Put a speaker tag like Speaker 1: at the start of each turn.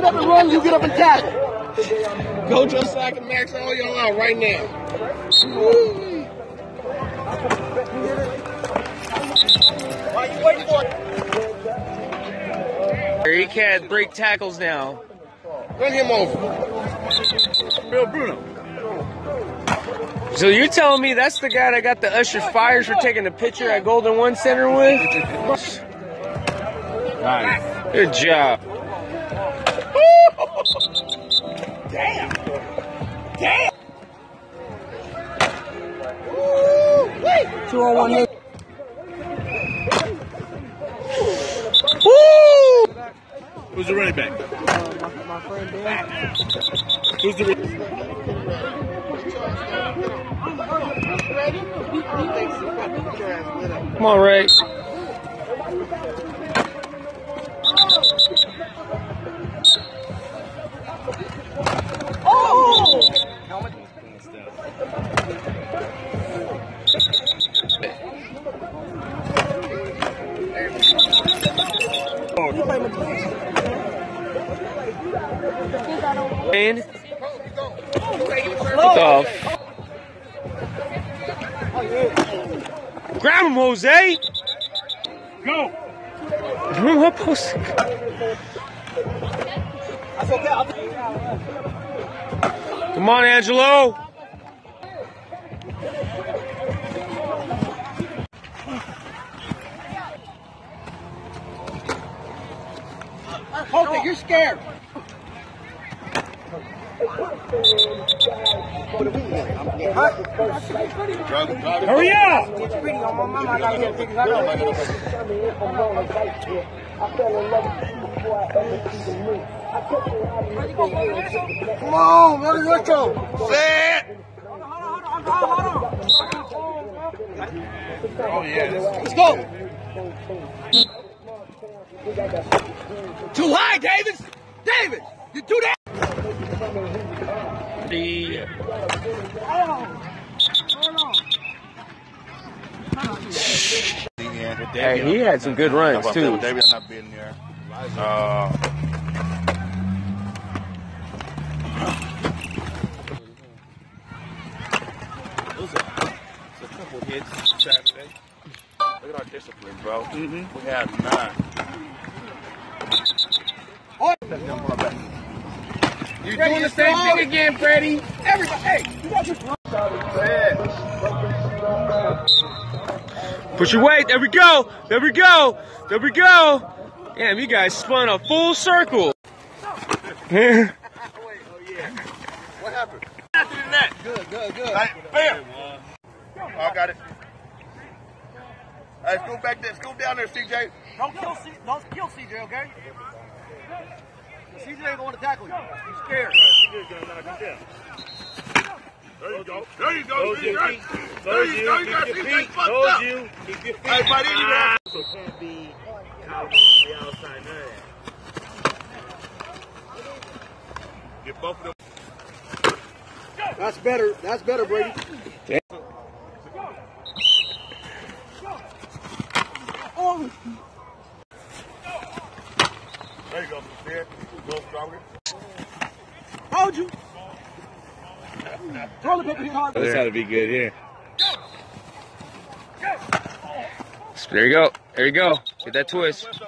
Speaker 1: up and run, you get up and tackle.
Speaker 2: Go just so I can max all y'all out right now.
Speaker 1: Why you waiting for it?
Speaker 3: He can't break tackles now.
Speaker 2: Run him over.
Speaker 1: Bill Bruno.
Speaker 3: So you're telling me that's the guy that got the Usher fires for taking a picture at Golden One Center with?
Speaker 1: Nice.
Speaker 3: Good job.
Speaker 1: Damn. Damn. 2-on-1 hit.
Speaker 3: Woo!
Speaker 1: Who's the running back?
Speaker 4: My friend Dan.
Speaker 1: Who's the
Speaker 3: Come on, Ray.
Speaker 1: Oh!
Speaker 3: And off. Grab him, Jose.
Speaker 1: Go.
Speaker 3: What post?
Speaker 1: That's okay.
Speaker 3: Come on, Angelo.
Speaker 1: Jose, you're scared.
Speaker 2: Hurry up!
Speaker 1: Come on, let it retro.
Speaker 2: Set!
Speaker 1: Oh, yeah. Let's go. Too high, Davis. Davis, you do that.
Speaker 3: Hey, he had some good runs too.
Speaker 2: David not being there.
Speaker 5: There's a couple hits Saturday. Look at our discipline, bro. We have 9.
Speaker 2: You're doing the same thing again, Freddie.
Speaker 1: Everybody, hey, you got this.
Speaker 3: Push your weight. There we go. There we go. There we go. Damn, you guys spun a full circle.
Speaker 1: Wait, what happened?
Speaker 2: After the net.
Speaker 1: Good.
Speaker 2: Right, bam. I got it. Hey, scoot back there. Scoot down there, CJ.
Speaker 1: Don't kill CJ, okay? CJ ain't going to tackle you. He's scared. CJ's going to knock him down.
Speaker 2: There you go. There you go.
Speaker 5: Told you.
Speaker 2: There you go. You got CJ fucked up.
Speaker 5: Keep your feet.
Speaker 2: Hey, buddy, you know.
Speaker 5: So can't be out on the outside, none of that.
Speaker 2: Get both of them.
Speaker 1: That's better, Brady. Oh.
Speaker 2: There you go. See it? A little stronger.
Speaker 1: Told you. Toilet paper hit hard.
Speaker 5: This ought to be good here.
Speaker 3: There you go. There you go. Get that twist.